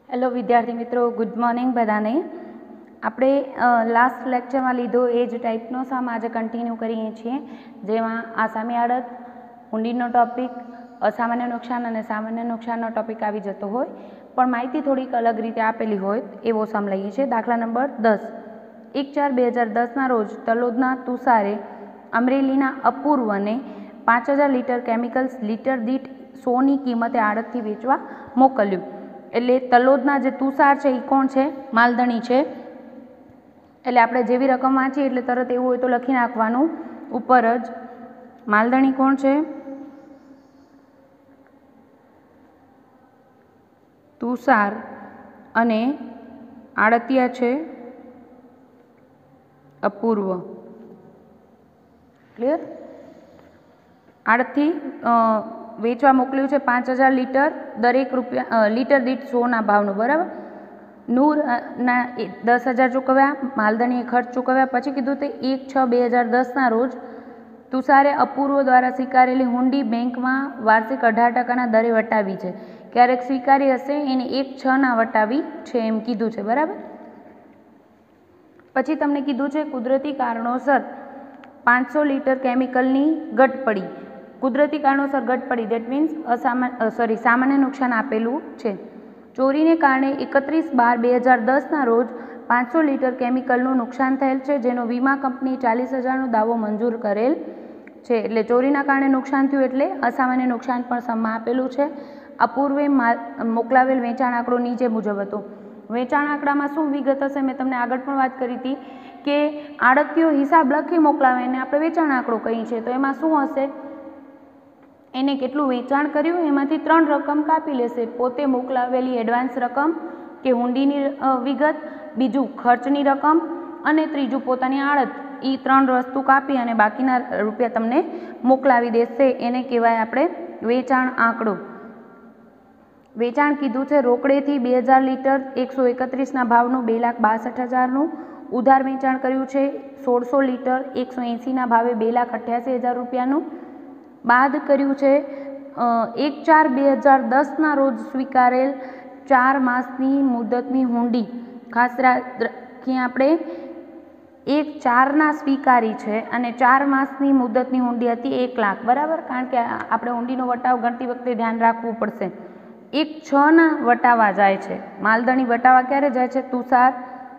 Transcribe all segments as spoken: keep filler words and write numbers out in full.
Hello વિદ્યાર્થી મિત્રો, good morning બધાને. આપણે લાસ્ટ લેક્ચરમાં લીધો એ જ ટાઈપનો સામ આજે કન્ટિન્યુ કરીએ છીએ, જેમાં આસામી આડત, હુંડીનો ટોપિક, અસામાન્ય નુકસાન અને સામાન્ય નુકસાનનો ટોપિક આવી જતો હોય, પણ માહિતી થોડીક અલગ રીતે આપેલી હોય એવો સામ લઈએ છીએ. દાખલા નંબર દસ. એક ચાર બે હજાર દસના રોજ તલોદના તુષારે અમરેલીના અપૂર્વને પાંચ હજાર લીટર કેમિકલ્સ લીટર દીઠ સોની કિંમતે આડતથી વેચવા મોકલ્યું. એટલે તલોદના જે તુષાર છે એ કોણ છે? માલધણી છે. એટલે આપણે જેવી રકમ વાંચીએ એટલે તરત એવું હોય તો લખી નાખવાનું ઉપર જ. માલધણી કોણ છે? તુષાર. અને આડતિયા છે અપૂર્વ. ક્લિયર? આડતથી વેચવા મોકલ્યું છે પાંચ હજાર લીટર દરેક રૂપિયા લીટર દીઠ સોના ભાવનું, બરાબર. નૂર ના દસ હજાર ચૂકવ્યા, માલધણીએ ખર્ચ ચૂકવ્યા. પછી કીધું તે એક છ બે હજાર દસના રોજ તુષારે અપૂર્વ દ્વારા સ્વીકારેલી હુંડી બેંકમાં વાર્ષિક અઢાર ટકાના દરે વટાવી છે. ક્યારેક સ્વીકારી હશે એને એક છના વટાવી છે એમ કીધું છે, બરાબર. પછી તમને કીધું છે કુદરતી કારણોસર પાંચસો લીટર કેમિકલની ઘટ પડી. કુદરતી કારણોસર ઘટ પડી દેટ મીન્સ અસામાન્ય સોરી સામાન્ય નુકસાન આપેલું છે. ચોરીને કારણે એકત્રીસ બાર બે હજાર દસના રોજ પાંચસો લીટર કેમિકલનું નુકસાન થયેલ છે, જેનો વીમા કંપની ચાલીસ હજારનો દાવો મંજૂર કરેલ છે. એટલે ચોરીના કારણે નુકસાન થયું એટલે અસામાન્ય નુકસાન પણ સમમાં આપેલું છે. અપૂર્વે મોકલાવેલ વેચાણ આંકડો નીચે મુજબ હતો. વેચાણ આંકડામાં શું વિગત હશે? મેં તમને આગળ પણ વાત કરી હતી કે આડતીઓ હિસાબ લખી મોકલાવે અને આપણે વેચાણ આંકડો કહીએ છીએ, તો એમાં શું હશે? એને કેટલું વેચાણ કર્યું એમાંથી ત્રણ રકમ કાપી લેશે. પોતે મોકલાવેલી એડવાન્સ રકમ કે હુંડીની વિગત, બીજું ખર્ચની રકમ અને ત્રીજું પોતાની આડત. એ ત્રણ વસ્તુ કાપી અને બાકીના રૂપિયા તમને મોકલાવી દેશે. એને કહેવાય આપણે વેચાણ આંકડો. વેચાણ કીધું છે રોકડેથી બે હજાર લીટર એકસો એકત્રીસના ભાવનું બે લાખ બાસઠ હજારનું. ઉધાર વેચાણ કર્યું છે સોળસો લીટર એકસો એંસીના ભાવે બે લાખ અઠ્યાસી હજાર રૂપિયાનું. બાદ કર્યું છે એક ચાર બે હજાર દસના રોજ સ્વીકારેલ ચાર માસની મુદતની હુંડી. ખાસ રાખીએ આપણે એક ચારના સ્વીકારી છે અને ચાર માસની મુદતની હુંડી હતી એક લાખ, બરાબર. કારણ કે આપણે હુંડીનો વટાવ ગણતી વખતે ધ્યાન રાખવું પડશે. એક છના વટાવા જાય છે. માલધણી વટાવા ક્યારે જાય છે? તુષાર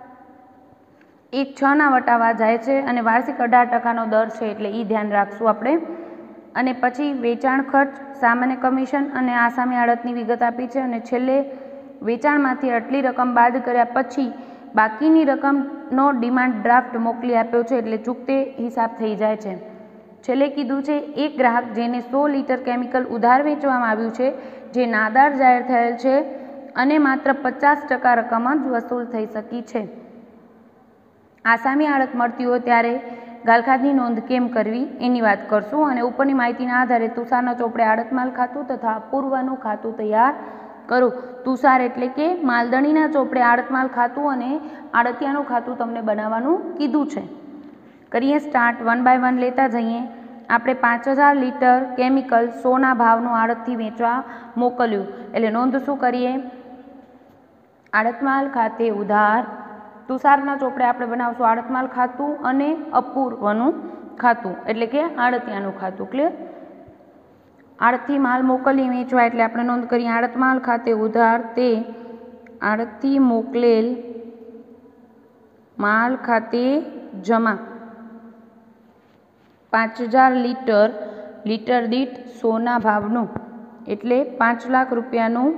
એક છના વટાવા જાય છે અને વાર્ષિક અઢાર ટકાનો દર છે, એટલે એ ધ્યાન રાખશું આપણે. અને પછી વેચાણ ખર્ચ, સામાન્ય કમિશન અને આસામી આડતની વિગત આપી છે. અને છેલ્લે વેચાણમાંથી આટલી રકમ બાદ કર્યા પછી બાકીની રકમનો ડિમાન્ડ ડ્રાફ્ટ મોકલી આપ્યો છે, એટલે ચૂકતે હિસાબ થઈ જાય છે. છેલ્લે કીધું છે એક ગ્રાહક જેને સો લીટર કેમિકલ ઉધાર વેચવામાં આવ્યું છે, જે નાદાર જાહેર થયેલ છે અને માત્ર પચાસ ટકા રકમ જ વસૂલ થઈ શકી છે. આસામી આડત મળતી હોય ત્યારે ગાલખાતની નોંધ કેમ કરવી એની વાત કરશું. અને ઉપરની માહિતીના આધારે તુષારના ચોપડે આડતમાલ ખાતું તથા અપૂર્વનું ખાતું તૈયાર કરો. તુષાર એટલે કે માલધણીના ચોપડે આડતમાલ ખાતું અને આડતિયાનું ખાતું તમને બનાવવાનું કીધું છે. કરીએ સ્ટાર્ટ. વન બાય વન લેતા જઈએ. આપણે પાંચ હજાર લીટર કેમિકલ સોના ભાવનું આડતથી વેચવા મોકલ્યું. એટલે નોંધ શું કરીએ? આડતમાલ ખાતે ઉધાર. તુષારના ચોપડે આપણે બનાવશું આડતમાલ ખાતું અને અપૂર્વનું ખાતું, એટલે કે આડતિયાનું ખાતું. ક્લિયર? આડતથી માલ મોકલી વેચવા એટલે આપણે નોંધ કરીએ આડતમાલ ખાતે ઉધાર તે આડતથી મોકલેલ માલ ખાતે જમા. પાંચ હજાર લીટર લીટર દીઠ સોના ભાવનું એટલે પાંચ લાખ રૂપિયાનું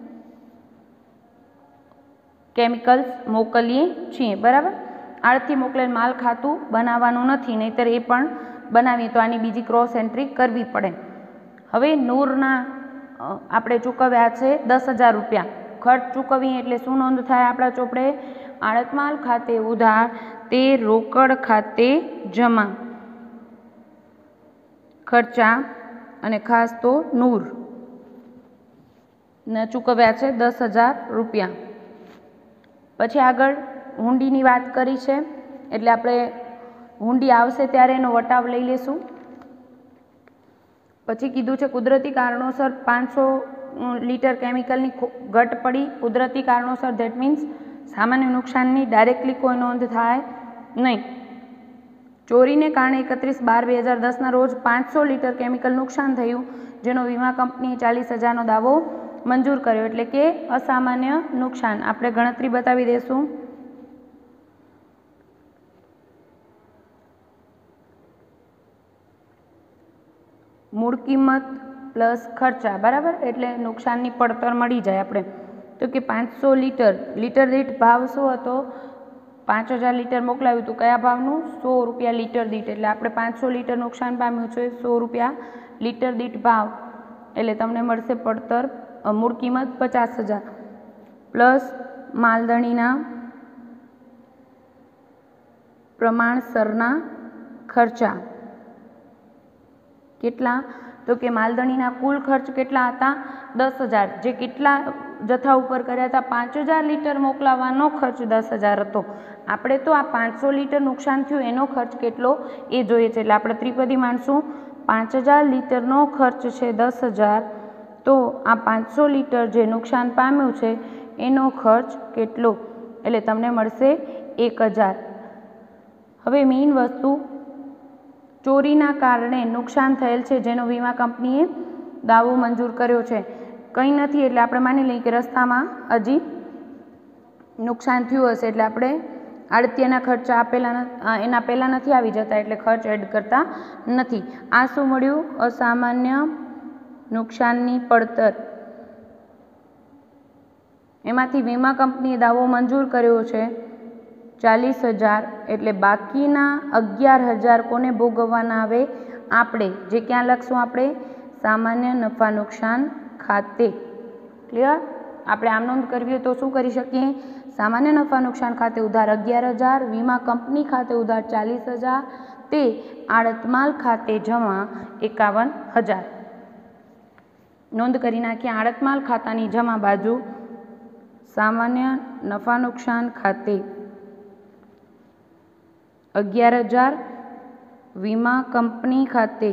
કેમિકલ્સ મોકલીએ છીએ, બરાબર. આડતથી મોકલેલ માલ ખાતું બનાવવાનું નથી, નહીંતર એ પણ બનાવીએ તો આની બીજી ક્રોસ એન્ટ્રી કરવી પડે. હવે નૂરના આપણે ચૂકવ્યા છે દસ હજાર રૂપિયા. ખર્ચ ચૂકવીએ એટલે શું નોંધ થાય આપણા ચોપડે? આડતમાલ ખાતે ઉધાર તે રોકડ ખાતે જમા. ખર્ચા અને ખાસ તો નૂર ને ચૂકવ્યા છે દસ હજાર રૂપિયા. પછી આગળ હુંડીની વાત કરી છે, એટલે આપણે હુંડી આવશે ત્યારે એનો વટાવ લઈ લેશું. પછી કીધું છે કુદરતી કારણોસર પાંચસો લીટર કેમિકલની ઘટ પડી કુદરતી કારણોસર, ધેટ મીન્સ સામાન્ય નુકસાનની ડાયરેક્ટલી કોઈ નોંધ થાય નહીં. ચોરીને કારણે એકત્રીસ બાર બે હજાર દસના રોજ પાંચસો લીટર કેમિકલ નુકસાન થયું, જેનો વીમા કંપનીએ ચાલીસ હજારનો દાવો મંજૂર કર્યો, એટલે કે અસામાન્ય નુકસાન. આપણે ગણતરી બતાવી દઈશું. મૂળ કિંમત પ્લસ ખર્ચા, બરાબર, એટલે નુકસાનની પડતર મળી જાય આપણે. તો કે પાંચસો લીટર લીટર દીઠ ભાવ શું હતો? પાંચ હજાર લીટર મોકલાવ્યું હતું, કયા ભાવનું? સો રૂપિયા લીટર દીઠ. એટલે આપણે પાંચસો લીટર નુકસાન પામ્યું છે, સો રૂપિયા લીટર દીઠ ભાવ, એટલે તમને મળશે પડતર મૂળ કિંમત પચાસ હજાર પ્લસ માલધણીના પ્રમાણસરના ખર્ચા. કેટલા? તો કે માલધણીના કુલ ખર્ચ કેટલા હતા? દસ હજાર. જે કેટલા જથ્થા ઉપર કર્યા હતા? પાંચ હજાર લીટર મોકલાવવાનો ખર્ચ દસ હજાર હતો. આપણે તો આ પાંચસો લીટર નુકસાન થયું એનો ખર્ચ કેટલો એ જોઈએ છે, એટલે આપણે ત્રિપદી માનશું. પાંચ હજાર લીટરનો ખર્ચ છે દસ હજાર, તો આ પાંચસો લીટર જે નુકસાન પામ્યું છે એનો ખર્ચ કેટલો? એટલે તમને મળશે એક હજાર. હવે મેઇન વસ્તુ, ચોરીના કારણે નુકસાન થયેલ છે જેનો વીમા કંપનીએ દાવો મંજૂર કર્યો છે. કંઈ નથી એટલે આપણે માની લઈએ કે રસ્તામાં હજી નુકસાન થયું હશે, એટલે આપણે આડતિયાના ખર્ચા આપેલા એના પહેલાં નથી આવી જતા, એટલે ખર્ચ એડ કરતા નથી. આ શું મળ્યું? અસામાન્ય નુકસાનની પડતર. એમાંથી વીમા કંપનીએ દાવો મંજૂર કર્યો છે ચાલીસ હજાર, એટલે બાકીના અગિયાર હજાર કોને ભોગવવાના આવે? આપણે. જે ક્યાં લખશું? આપણે સામાન્ય નફા નુકસાન ખાતે. ક્લિયર? આપણે આમ નોંધ કરવી હોય તો શું કરી શકીએ? સામાન્ય નફા નુકસાન ખાતે ઉધાર અગિયાર હજાર, વીમા કંપની ખાતે ઉધાર ચાલીસ હજાર, તે આડતમાલ ખાતે જમા એકાવન હજાર. નોંધ કરી નાખીએ. આડતમાલ ખાતાની જમા બાજુ સામાન્ય નફા નુકસાન ખાતે અગિયાર હજાર, વીમા કંપની ખાતે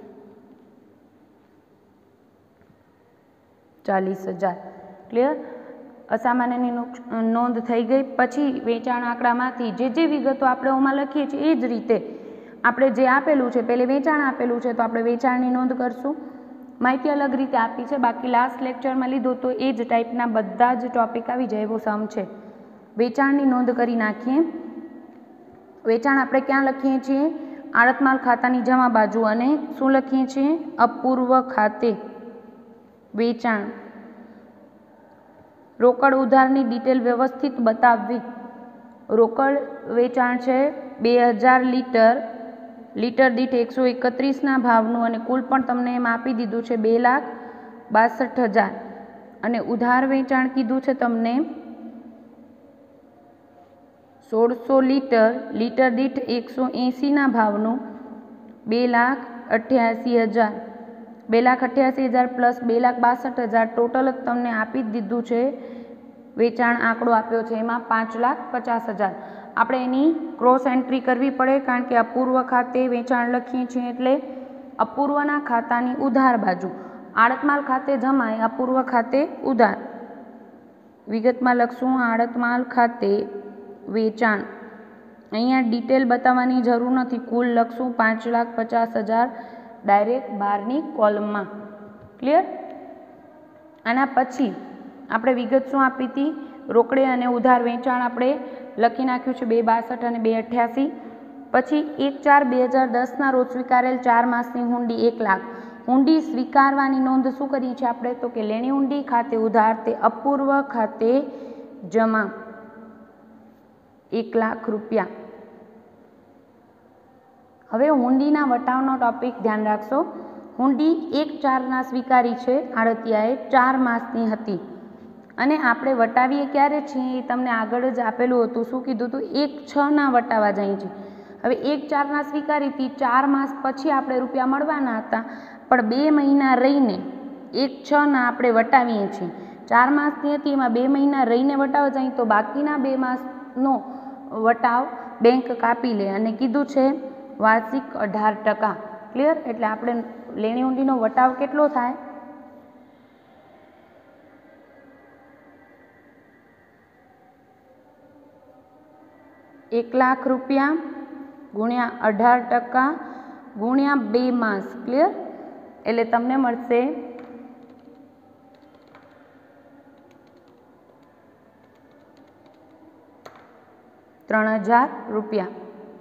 ચાલીસ હજાર. ક્લિયર? અસામાન્યની નોંધ થઈ ગઈ. પછી વેચાણ આંકડામાંથી જે જે વિગતો આપણે ઓમાં લખીએ છીએ એ જ રીતે આપણે જે આપેલું છે, પહેલે વેચાણ આપેલું છે તો આપણે વેચાણની નોંધ કરશું. માહિતી અલગ રીતે આપી છે, બાકી લાસ્ટ લેક્ચરમાં લીધું તો એ જ ટાઈપના બધા જ ટોપિક આવી જાય એવો સમ છે. વેચાણની નોંધ કરી નાખીએ. વેચાણ આપણે ક્યાં લખીએ છીએ? આડતમાલ ખાતાની જમા બાજુ. અને શું લખીએ છીએ? અપૂર્વ ખાતે વેચાણ. રોકડ ઉધારની ડિટેલ વ્યવસ્થિત બતાવવી. રોકડ વેચાણ છે બે હજાર લીટર, લીટર દીઠ એકસો એકત્રીસના ભાવનું, અને કુલ પણ તમને એમ આપી દીધું છે બે લાખ બાસઠ હજાર. અને ઉધાર વેચાણ કીધું છે તમને સોળસો લીટર, લીટર દીઠ એકસો એંસીના ભાવનું, બે લાખ અઠ્યાસી હજાર. બે લાખ અઠ્યાસી હજાર પ્લસ બે લાખ બાસઠ હજાર ટોટલ જ તમને આપી જ દીધું છે. વેચાણ આંકડો આપ્યો છે એમાં પાંચ લાખ પચાસ હજાર. આપણે એની ક્રોસ એન્ટ્રી કરવી પડે, કારણ કે અપૂર્વ ખાતે વેચાણ લખીએ છીએ એટલે અપૂર્વના ખાતાની ઉધાર બાજુ. આડતમાલ ખાતે જમાય, અપૂર્વ ખાતે ઉધાર. વિગતમાં લખશું આડતમાલ ખાતે વેચાણ. અહીંયા ડિટેલ બતાવવાની જરૂર નથી, કુલ લખશું પાંચ લાખ પચાસ હજાર ડાયરેક્ટ બહારની કોલમમાં. ક્લિયર? આના પછી આપણે વિગત શું આપી હતી? રોકડે અને ઉધાર વેચાણ આપણે લખી નાખ્યું છે બે બાસઠ અને બે અઠ્યાસી. પછી એક ચાર બે હજાર દસના રોજ સ્વીકારેલ ચાર માસની હુંડી એક લાખ. હુંડી સ્વીકારવાની નોંધ શું કરી છે આપણે? તો કે લેણી હુંડી ખાતે ઉધાર, તે અપૂર્વ ખાતે જમા એક લાખ રૂપિયા. હવે હુંડીના વટાવનો ટોપિક ધ્યાન રાખશો. હુંડી એક ચારના સ્વીકારી છે આડતિયાએ, ચાર માસની હતી, અને આપણે વટાવીએ ક્યારે છીએ એ તમને આગળ જ આપેલું હતું. શું કીધું હતું? એક છના વટાવા જાય છે. હવે એક ચારના સ્વીકારી હતી, ચાર માસ પછી આપણે રૂપિયા મળવાના હતા, પણ બે મહિના રહીને એક છના આપણે વટાવીએ છીએ. ચાર માસની હતી એમાં બે મહિના રહીને વટાવ જાય તો બાકીના બે માસનો વટાવ બેંક કાપી લે, અને કીધું છે વાર્ષિક અઢાર ટકા. ક્લિયર? એટલે આપણે લેણી હુંડીનો વટાવ કેટલો થાય? એક લાખ રૂપિયા ગુણ્યા અઢાર ટકા ગુણ્યા બે માસ. ક્લિયર? એટલે તમને મળશે ત્રણ હજાર રૂપિયા.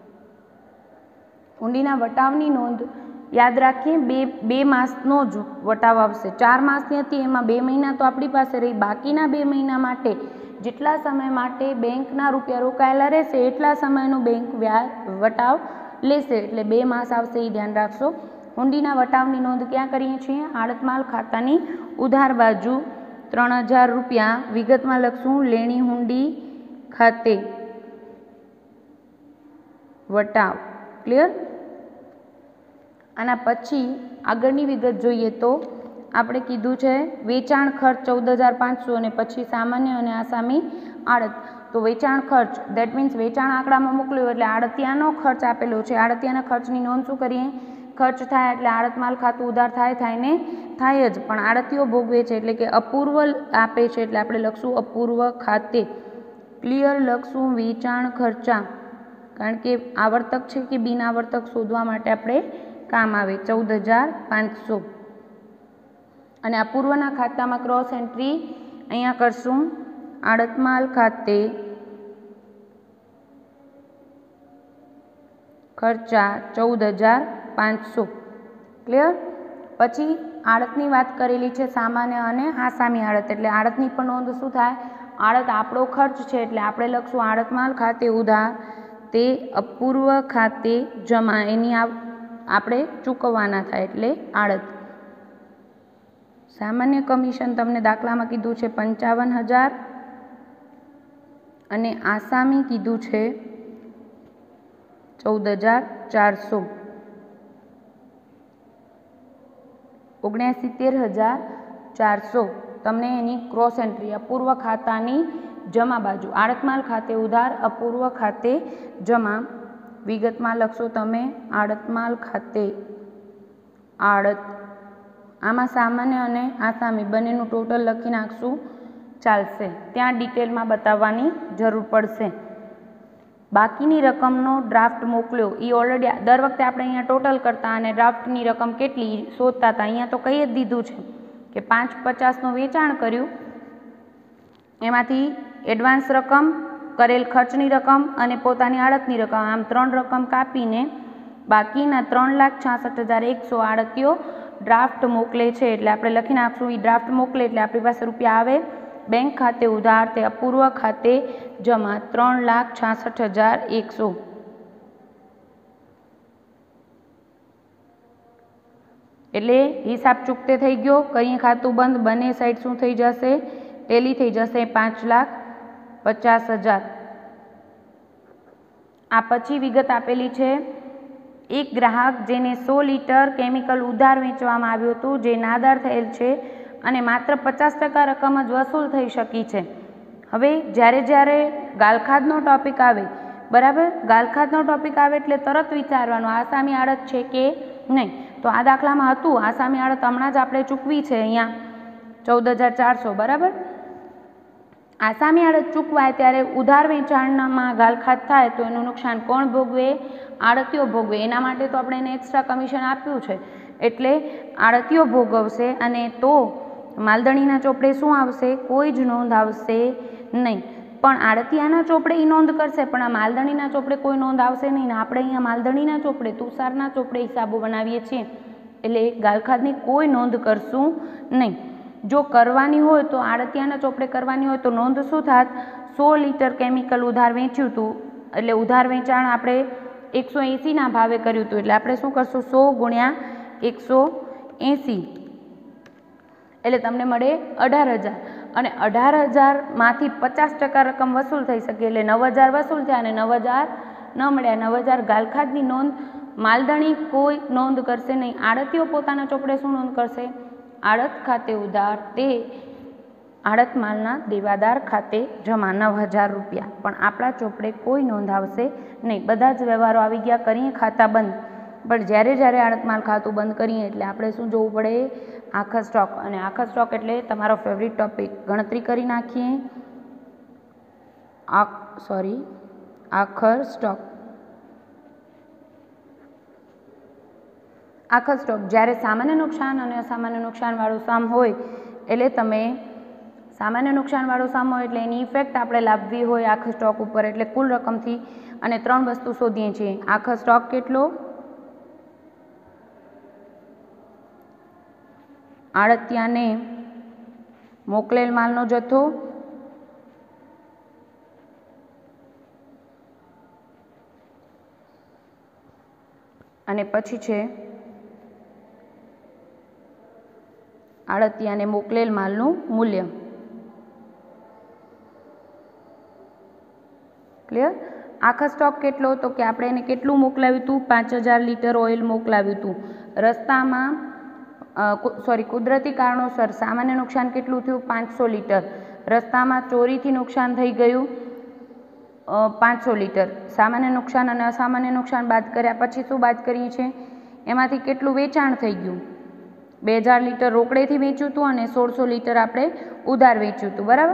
હુંડીના વટાવની નોંધ યાદ રાખીએ, બે બે માસનો જ વટાવ આવશે. ચાર માસની હતી એમાં બે મહિના તો આપણી પાસે રહી, બાકીના બે મહિના માટે જેટલા સમય માટે બેંકના રૂપિયા રોકાયેલા રહેશે એટલા સમયનું બેંક વ્યાજ વટાવ લેશે. એટલે બે માસ આવશે, એ ધ્યાન રાખશો. હુંડીના વટાવની નોંધ ક્યાં કરીએ છીએ? આડત માલ ખાતાની ઉધાર બાજુ ત્રણ હજાર રૂપિયા. વિગતમાં લખશું લેણી હુંડી ખાતે વટાવ. ક્લિયર? આના પછી આગળની વિગત જોઈએ તો આપણે કીધું છે વેચાણ ખર્ચ ચૌદ હજાર પાંચસો અને પછી સામાન્ય અને આસામી આડત. તો વેચાણ ખર્ચ દેટ મીન્સ વેચાણ આંકડામાં મોકલ્યું એટલે આડતિયાનો ખર્ચ આપેલો છે. આડતિયાના ખર્ચની નોંધ શું કરીએ? ખર્ચ થાય એટલે આડત માલ ખાતું ઉધાર થાય થાય ને થાય જ, પણ આડતીઓ ભોગવે છે એટલે કે અપૂર્વ આપે છે એટલે આપણે લખશું અપૂર્વ ખાતે. ક્લિયર? લખશું વેચાણ ખર્ચા, કારણ કે આવર્તક છે કે બિન આવર્તક શોધવા માટે આપણે કામ આવે. ચૌદ હજાર પાંચસો અને અપૂર્વના ખાતામાં ક્રોસ એન્ટ્રી અહીંયા કરશું આડત માલ ખાતે ખર્ચા ચૌદ હજાર પાંચસો. ક્લિયર? પછી આડતની વાત કરેલી છે સામાન્ય અને આસામી આડત, એટલે આડતની પણ નોંધ શું થાય? આડત આપણો ખર્ચ છે એટલે આપણે લખશું આડત માલ ખાતે ઉધાર તે અપૂર્વ ખાતે જમા. એની આપણે ચૂકવવાના થાય એટલે આડત. સામાન્ય કમિશન તમને દાખલામાં કીધું છે પંચાવન હજાર અને આસામી કીધું છે ચૌદ હજાર ચારસો. ઓગણસિત્તેર હજાર ચારસો તમને એની ક્રોસ એન્ટ્રી અપૂર્વ ખાતાની જમા બાજુ. આડત માલ ખાતે ઉધાર અપૂર્વ ખાતે જમા. વિગતમાં લખશો તમે આડત માલ ખાતે આડત. આમાં સામાન્ય અને આસામી બંનેનું ટોટલ લખી નાખશું, ચાલશે. ત્યાં ડિટેલમાં બતાવવાની જરૂર પડશે. બાકીની રકમનો ડ્રાફ્ટ મોકલ્યો એ ઓલરેડી દર વખતે આપણે અહીંયા ટોટલ કરતા અને ડ્રાફ્ટની રકમ કેટલી શોધતા હતા. અહીંયા તો કહી જ દીધું છે કે પાંચ પચાસનું વેચાણ કર્યું, એમાંથી એડવાન્સ રકમ, કરેલ ખર્ચની રકમ અને પોતાની આડતની રકમ, આમ ત્રણ રકમ કાપીને બાકીના ત્રણ લાખ છાસઠ હજાર એકસો આડતીઓ ડ્રાફ્ટ મોકલે છે. એટલે આપણે લખી નાખશું એ ડ્રાફ્ટ મોકલે એટલે આપણી પાસે રૂપિયા આવે બેંક ખાતે ઉધાર તે અપૂર્વ ખાતે જમા ત્રણ લાખ છાસઠ હજાર એકસો. એટલે હિસાબ ચૂકતે થઈ ગયો. કરીએ ખાતું બંધ, બંને સાઈડ શું થઈ જશે? ટેલી થઈ જશે પાંચ લાખ પચાસ હજાર. આ પછી વિગત આપેલી છે એક ગ્રાહક જેને સો લીટર કેમિકલ ઉધાર વેચવામાં આવ્યું હતું જે નાદાર થયેલ છે અને માત્ર પચાસ ટકા રકમ જ વસૂલ થઈ શકી છે. હવે જ્યારે જ્યારે ગાલખાદનો ટોપિક આવે, બરાબર, ગાલખાદનો ટોપિક આવે એટલે તરત વિચારવાનું આસામી આડત છે કે નહીં. તો આ દાખલામાં હતું આસામી આડત હમણાં જ આપણે ચૂકવી છે અહીંયા ચૌદ હજાર ચારસો. બરાબર, આસામી આડત ચૂકવાય ત્યારે ઉધાર વેચાણમાં ગાલખાદ થાય તો એનું નુકસાન કોણ ભોગવે? આડતીઓ ભોગવે. એના માટે તો આપણે એને એક્સ્ટ્રા કમિશન આપ્યું છે એટલે આડતીઓ ભોગવશે. અને તો માલદણીના ચોપડે શું આવશે? કોઈ જ નોંધ આવશે નહીં. પણ આડતિયાના ચોપડે એ નોંધ કરશે, પણ આ માલદણીના ચોપડે કોઈ નોંધ આવશે નહીં. ને આપણે અહીંયા માલદણીના ચોપડે તુષારના ચોપડે હિસાબો બનાવીએ છીએ એટલે ગાલખાદની કોઈ નોંધ કરશું નહીં. જો કરવાની હોય તો આડતિયાના ચોપડે કરવાની હોય તો નોંધ શું થાત? સો લીટર કેમિકલ ઉધાર વેચ્યું હતું એટલે ઉધાર વેચાણ આપણે એકસો એંસીના ભાવે કર્યું હતું એટલે આપણે શું કરશું? સો ગુણ્યા એકસો એંસી એટલે તમને મળે અઢાર હજાર. અને અઢાર હજારમાંથી પચાસ ટકા રકમ વસૂલ થઈ શકે એટલે નવ હજાર વસૂલ થયા અને નવ હજાર ન મળ્યા. નવ હજાર ગાલખાદની નોંધ માલદણી કોઈ નોંધ કરશે નહીં. આડતીઓ પોતાના ચોપડે શું નોંધ કરશે? આડત ખાતે ઉધાર તે આડત માલના દેવાદાર ખાતે જમા નવ હજાર રૂપિયા. પણ આપણા ચોપડે કોઈ નોંધ આવશે નહીં. બધા જ વ્યવહારો આવી ગયા. કરીએ ખાતા બંધ. પણ જ્યારે જ્યારે આડત માલ ખાતું બંધ કરીએ એટલે આપણે શું જોવું પડે? આખા સ્ટોક. અને આખા સ્ટોક એટલે તમારો ફેવરિટ ટોપિક. ગણતરી કરી નાખીએ. આ સોરી આખર સ્ટોક. આખર સ્ટોક જ્યારે સામાન્ય નુકસાન અને અસામાન્ય નુકસાનવાળું સામ હોય એટલે તમે સામાન્ય નુકસાનવાળું સામ હોય એટલે એની ઇફેક્ટ આપણે લાવવી હોય આખર સ્ટોક ઉપર, એટલે કુલ રકમથી અને ત્રણ વસ્તુ શોધીએ છીએ. આખર સ્ટોક કેટલો, આડતિયાને મોકલેલ માલનો જથ્થો, અને પછી છે આડતિયાને મોકલેલ માલનું મૂલ્ય. ક્લિયર? આખા સ્ટોક કેટલો, તો કે આપણે એને કેટલું મોકલાવ્યું હતું, પાંચ હજાર લીટર ઓઇલ મોકલાવ્યું હતું. રસ્તામાં સોરી કુદરતી કારણોસર સામાન્ય નુકસાન કેટલું થયું, પાંચસો લીટર. રસ્તામાં ચોરીથી નુકસાન થઈ ગયું પાંચસો લીટર. સામાન્ય નુકસાન અને અસામાન્ય નુકસાન બાદ કર્યા પછી શું બાદ કરીએ છીએ, એમાંથી કેટલું વેચાણ થઈ ગયું, બે હજાર લીટર રોકડેથી વેચ્યું હતું અને સોળસો લીટર આપણે ઉધાર વેચ્યું હતું, બરાબર?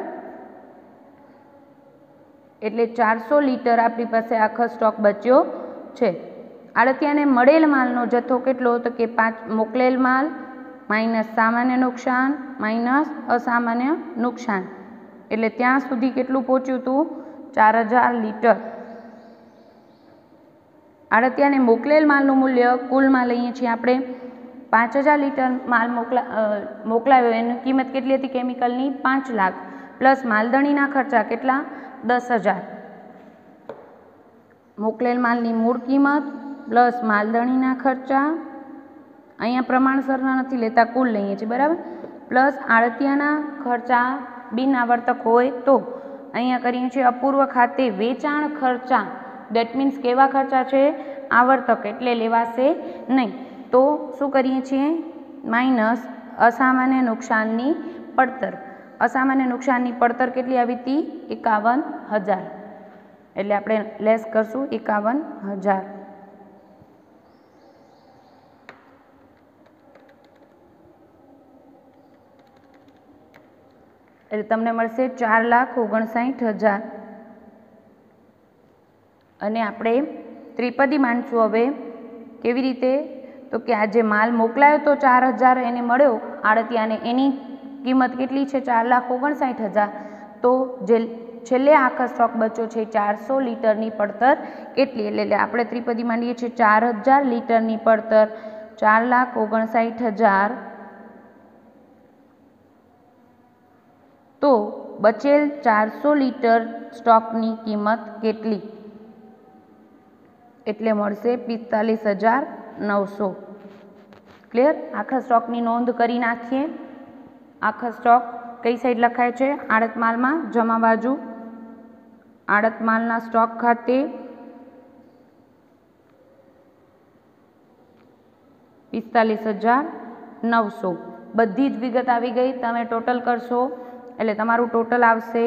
એટલે ચારસો લીટર આપણી પાસે આખો સ્ટોક બચ્યો છે. આડતિયાને મળેલ માલનો જથ્થો કેટલો, તો કે પાંચ મોકલેલ માલ માઇનસ સામાન્ય નુકસાન માઇનસ અસામાન્ય નુકસાન, એટલે ત્યાં સુધી કેટલું પહોંચ્યું હતું, ચાર હજાર લીટર. આડતિયાને મોકલેલ માલનું મૂલ્ય કુલમાં લઈએ છીએ આપણે, પાંચ હજાર લીટર માલ મોકલા મોકલાવ્યો એની કિંમત કેટલી હતી કેમિકલની, પાંચ લાખ પ્લસ માલધણીના ખર્ચા કેટલા, દસ હજાર. મોકલેલ માલની મૂળ કિંમત પ્લસ માલધણીના ખર્ચા, અહીંયા પ્રમાણસરના નથી લેતા, કુલ લઈએ છીએ, બરાબર? પ્લસ આડતિયાના ખર્ચા બિન આવર્તક હોય તો અહીંયા કરીએ છીએ અપૂર્વ ખાતે વેચાણ ખર્ચા, દેટ મીન્સ કેવા ખર્ચા છે, આવર્તક એટલે લેવાશે નહીં. તો શું કરીએ છીએ, માઇનસ અસામાન્ય નુકસાનની પડતર. અસામાન્ય નુકસાનની પડતર કેટલી આવી હતી, એકાવન હજાર. એટલે આપણે લેસ કરશું એકાવન હજાર. એટલે તમને મળશે ચાર લાખ ઓગણસાઠ હજાર. અને આપણે ત્રિપદી માનશું હવે, કેવી રીતે, તો કે આ જે માલ મોકલાયો તો ચાર હજાર એને મળ્યો આડતિયાને, એની કિંમત કેટલી છે, ચાર લાખ ઓગણસાઠ હજાર. તો જે છેલ્લે આખા સ્ટોક બચ્યો છે ચારસો લીટરની પડતર કેટલી, એટલે આપણે ત્રિપદી માંડીએ છીએ ચાર હજાર લીટરની પડતર, ચાર લાખ ઓગણસાઠ હજાર. તો બચેલ ચારસો લીટર સ્ટોકની કિંમત કેટલી, એટલે મળશે પિસ્તાલીસ હજાર નવસો. ક્લિયર? આખા સ્ટોકની નોંધ કરી નાખીએ. આખા સ્ટોક કઈ સાઈડ લખાય છે, આડત માલમાં જમા બાજુ. આડત માલના સ્ટોક ખાતે પિસ્તાલીસ હજાર નવસો. બધી જ વિગત આવી ગઈ. તમે ટોટલ કરશો એટલે તમારું ટોટલ આવશે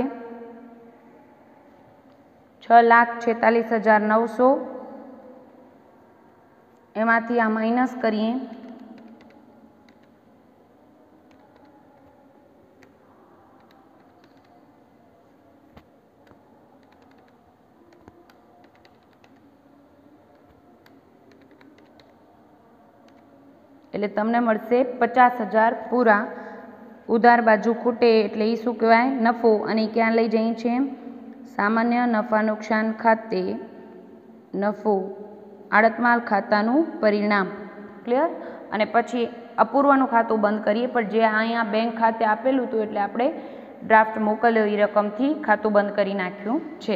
છ લાખ છેતાલીસ હજાર નવસો. એમાંથી આ માઇનસ કરીએ એટલે તમને મળશે પચાસ હજાર પૂરા. ઉધાર બાજુ ખૂટે એટલે એ શું કહેવાય, નફો. અને ક્યાં લઈ જઈએ છીએ, સામાન્ય નફા નુકસાન ખાતે, નફો આડત માલ ખાતાનું પરિણામ. ક્લિયર? અને પછી અપૂર્વનું ખાતું બંધ કરીએ, પણ જે અહીંયા બેંક ખાતે આપેલું હતું એટલે આપણે ડ્રાફ્ટ મોકલ્યો એ રકમથી ખાતું બંધ કરી નાખ્યું છે.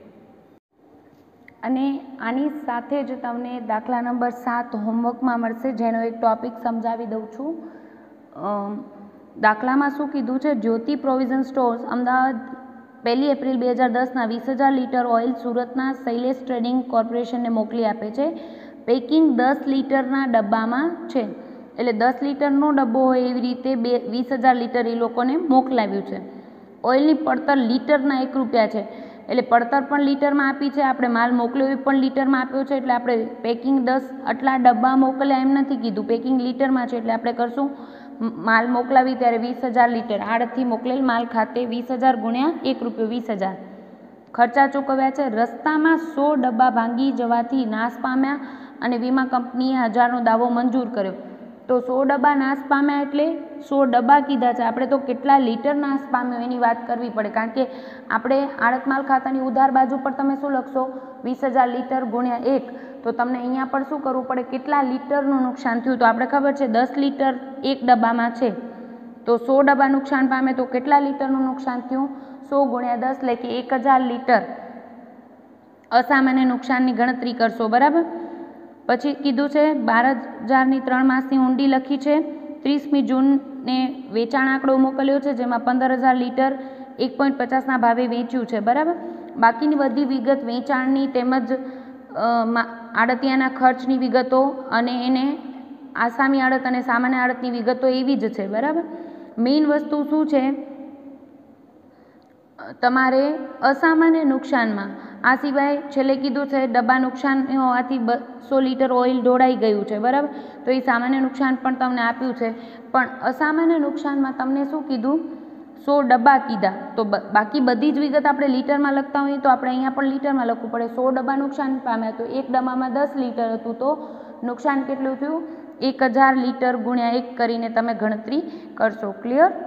અને આની સાથે જ તમને દાખલા નંબર સાત હોમવર્કમાં મળશે, જેનો એક ટોપિક સમજાવી દઉં છું. દાખલામાં શું કીધું છે, જ્યોતિ પ્રોવિઝન સ્ટોર્સ અમદાવાદ પહેલી એપ્રિલ બે હજાર દસના વીસ હજાર લીટર ઓઇલ સુરતના શૈલેષ ટ્રેડિંગ કોર્પોરેશનને મોકલી આપે છે. પેકિંગ દસ લીટરના ડબ્બામાં છે, એટલે દસ લીટરનો ડબ્બો હોય એવી રીતે બે વીસ હજાર લીટર એ લોકોને મોકલાવ્યું છે. ઓઇલની પડતર લીટરના એક રૂપિયા છે, એટલે પડતર પણ લીટરમાં આપી છે, આપણે માલ મોકલ્યો એ પણ લીટરમાં આપ્યો છે, એટલે આપણે પેકિંગ દસ આટલા ડબ્બા મોકલ્યા એમ નથી કીધું, પેકિંગ લીટરમાં છે. એટલે આપણે કરશું માલ મોકલાવી ત્યારે વીસ હજાર લીટર, આડતથી મોકલેલ માલ ખાતે વીસ હજાર ગુણ્યા એક રૂપિયો વીસ હજાર, ખર્ચા ચૂકવ્યા છે. રસ્તામાં સો ડબ્બા ભાંગી જવાથી નાશ પામ્યા અને વીમા કંપનીએ હજારનો દાવો મંજૂર કર્યો. તો સો ડબ્બા નાશ પામ્યા એટલે સો ડબ્બા કીધા છે, આપણે તો કેટલા લીટર નાશ પામ્યો એની વાત કરવી પડે, કારણ કે આપણે આડતમાલ ખાતાની ઉધાર બાજુ પર તમે શું લખશો, વીસ હજાર લીટર ગુણ્યા એક, તો તમને અહીંયા પણ શું કરવું પડે, કેટલા લીટરનું નુકસાન થયું. તો આપણે ખબર છે દસ લીટર એક ડબ્બામાં છે, તો સો ડબ્બા નુકસાન પામે તો કેટલા લીટરનું નુકસાન થયું, સો ગુણ્યા દસ એટલે કે એક હજાર લીટર અસામાન્ય નુકસાનની ગણતરી કરશો. બરાબર. પછી કીધું છે બાર હજારની ત્રણ માસની ઊંડી લખી છે. ત્રીસમી જૂનને વેચાણ આંકડો મોકલ્યો છે, જેમાં પંદર હજાર લીટર એક પોઈન્ટ પચાસના ભાવે વેચ્યું છે. બરાબર. બાકીની બધી વિગત વેચાણની તેમજ આડતિયાના ખર્ચની વિગતો અને એને આસામી આડત અને સામાન્ય આડતની વિગતો એવી જ છે. બરાબર. મેઇન વસ્તુ શું છે, તમારે અસામાન્ય નુકસાનમાં આ સિવાય છેલ્લે કીધું છે ડબ્બા નુકસાન હોવાથી બસો લીટર ઓઇલ ઢોળાઈ ગયું છે. બરાબર. તો એ સામાન્ય નુકસાન પણ તમને આપ્યું છે, પણ અસામાન્ય નુકસાનમાં તમને શું કીધું, સો ડબ્બા કીધા. તો બાકી બધી જ વિગત આપણે લીટરમાં લખતા હોઈએ તો આપણે અહીંયા પણ લીટરમાં લખવું પડે. સો ડબ્બા નુકસાન પામ્યા તો એક ડબ્બામાં દસ લીટર હતું, તો નુકસાન કેટલું થયું, એક હજાર લીટર ગુણ્યા એક કરીને તમે ગણતરી કરશો. ક્લિયર.